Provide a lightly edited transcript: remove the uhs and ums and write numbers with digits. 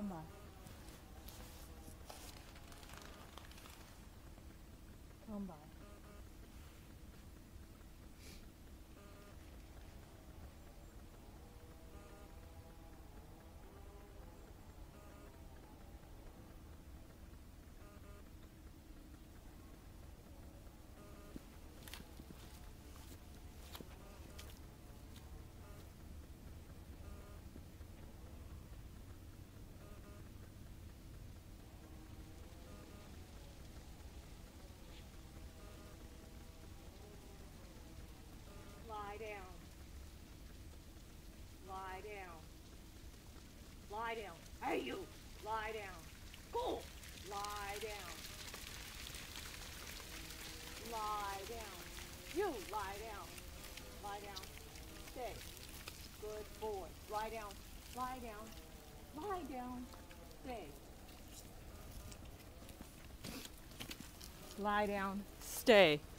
Come by. Come by. Lie down. Lie down. Lie down. Hey, you! Lie down. Go! Lie down. Lie down. You! Lie down. Lie down. Stay. Good boy. Lie down. Lie down. Lie down. Stay. Lie down. Stay.